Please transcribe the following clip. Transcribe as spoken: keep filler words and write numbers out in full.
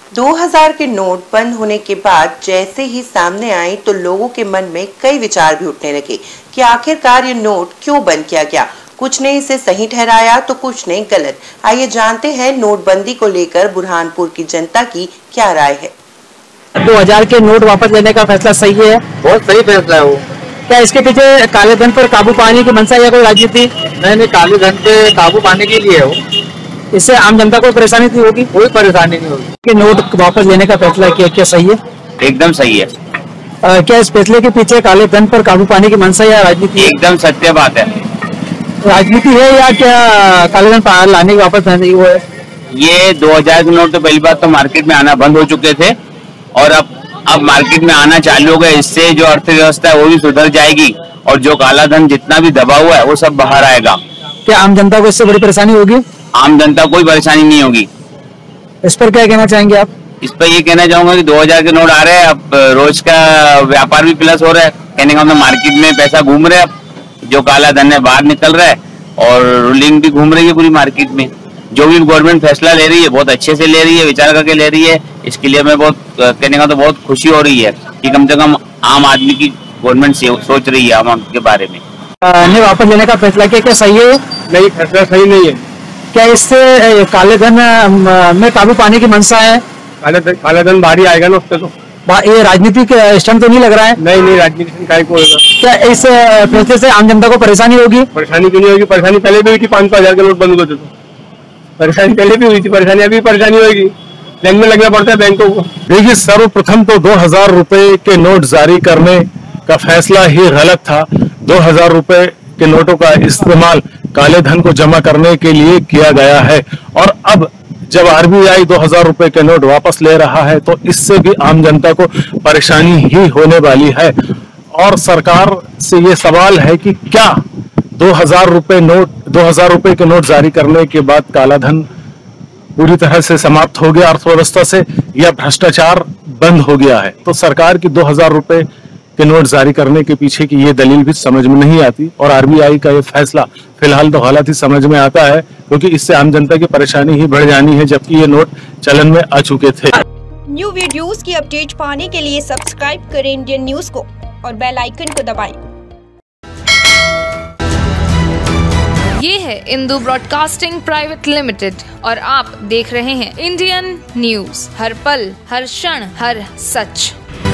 दो हज़ार के नोट बंद होने के बाद जैसे ही सामने आई तो लोगों के मन में कई विचार भी उठने लगे कि आखिरकार ये नोट क्यों बंद किया गया। कुछ ने इसे सही ठहराया तो कुछ ने गलत। आइए जानते हैं नोटबंदी को लेकर बुरहानपुर की जनता की क्या राय है। दो हज़ार के नोट वापस लेने का फैसला सही है? बहुत सही फैसला है वो। क्या इसके पीछे काले धन पर काबू पाने की मंशा या कोई राजनीति? नहीं नहीं, काले धन पे काबू पाने के लिए हो। इससे आम जनता को परेशानी नहीं होगी? कोई परेशानी नहीं होगी। कि नोट वापस लेने का फैसला किया, क्या सही है? एकदम सही है। आ, क्या इस फैसले के पीछे काले धन पर काबू पाने की मंशा या राजनीति? एकदम सत्य बात है। राजनीति है या क्या काले धन लाने की वापस लाने की वो है? ये दो हज़ार के नोट तो पहली बात तो मार्केट में आना बंद हो चुके थे और अब अब मार्केट में आना चालू हो गए। इससे जो अर्थव्यवस्था है वो भी सुधर जाएगी और जो काला धन जितना भी दबा हुआ है वो सब बाहर आएगा। क्या आम जनता को इससे बड़ी परेशानी होगी? आम जनता को कोई परेशानी नहीं होगी। इस पर क्या कहना चाहेंगे आप? इस पर ये कहना चाहूंगा कि दो हज़ार के नोट आ रहे हैं, अब रोज का व्यापार भी प्लस हो रहा है। कहने का मतलब मार्केट में पैसा घूम रहा है, अब जो काला धन है बाहर निकल रहा है और रूलिंग भी घूम रही है पूरी मार्केट में। जो भी गवर्नमेंट फैसला ले रही है बहुत अच्छे से ले रही है, विचार करके ले रही है। इसके लिए मैं बहुत कहने का तो बहुत खुशी हो रही है कि कम से कम आम आदमी की गवर्नमेंट सोच रही है आम के बारे में। ने वापस लेने का फैसला किया, क्या सही है? नहीं, फैसला सही नहीं है। क्या इससे काले धन में काबू पाने की मंशा है? काले धन काले धन बाहर ही आएगा ना उससे तो। ये राजनीतिक स्टंट तो नहीं लग रहा है? नहीं नहीं, राजनीतिक काय को होगा। क्या इस फैसले से आम जनता को परेशानी होगी? परेशानी क्यों नहीं होगी? परेशानी पहले भी हुई थी, पाँच सौ हजार के नोट बंद हुए थे तो परेशानी पहले भी हुई थी, परेशानी अभी परेशानी होगी। लाइन में लगना पड़ता है बैंकों को। देखिए, सर्वप्रथम तो दो हजार रुपए के नोट जारी करने का फैसला ही गलत था। दो हजार रुपए के नोटों का इस्तेमाल काले धन को जमा करने के लिए किया गया है और अब जब आरबीआई दो हजार रुपए के नोट वापस ले रहा है तो इससे भी आम जनता को परेशानी ही होने वाली है। और सरकार से ये सवाल है कि क्या दो हजार रुपए नोट दो हजार रुपए के नोट जारी करने के बाद काला धन पूरी तरह से समाप्त हो गया अर्थव्यवस्था से, या भ्रष्टाचार बंद हो गया है? तो सरकार की दो हजार रुपए के नोट जारी करने के पीछे की ये दलील भी समझ में नहीं आती और आरबीआई का ये फैसला फिलहाल तो गलत ही समझ में आता है, क्योंकि इससे आम जनता की परेशानी ही बढ़ जानी है, जबकि ये नोट चलन में आ चुके थे। न्यू वीडियोस की अपडेट पाने के लिए सब्सक्राइब करें इंडियन न्यूज को और बेल आइकन को दबाएं। ये है इंदू ब्रॉडकास्टिंग प्राइवेट लिमिटेड और आप देख रहे हैं इंडियन न्यूज, हर पल हर क्षण हर सच।